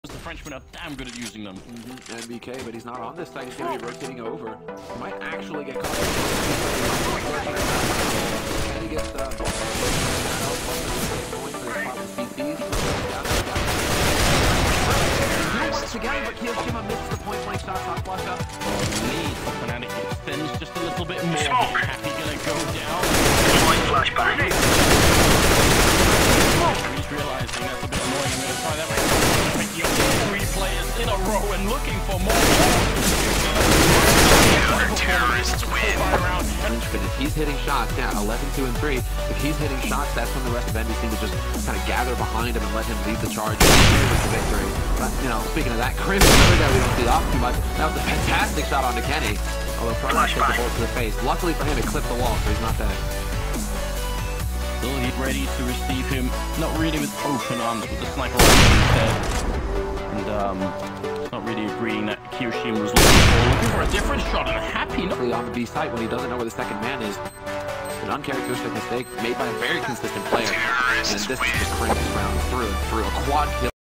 The Frenchmen are damn good at using them. NBK, but he's not on this side. He's going to be rotating over. He might actually get caught. And he gets the point for his pop CCs. Once again, but Kiyoshima missed the point blank shot on Flusha. Lead for Fnatic extends just a little bit more. Happy gonna go down. Flashback. He's realizing that's a bit annoying. I'm gonna try that right. Three players in a row and looking for more. Terrorists win. But if he's hitting shots, yeah, 11-2 and 3. If he's hitting shots, that's when the rest of NBC seem to just kind of gather behind him and let him lead the charge with the victory. But you know, speaking of that, Chris, another guy we don't see off too much. That was a fantastic shot onto Kenny. Although probably took the bullet to the face. Luckily for him, it clipped the wall, so he's not dead. Still, he's ready to receive him. Not really with open arms, with the sniper rifle instead. And not really agreeing that Kiyoshima was looking for a different shot and happy. On the B site when he doesn't know where the second man is. An uncharacteristic mistake made by a very consistent player. And this is just cringe round through and through. A quad kill.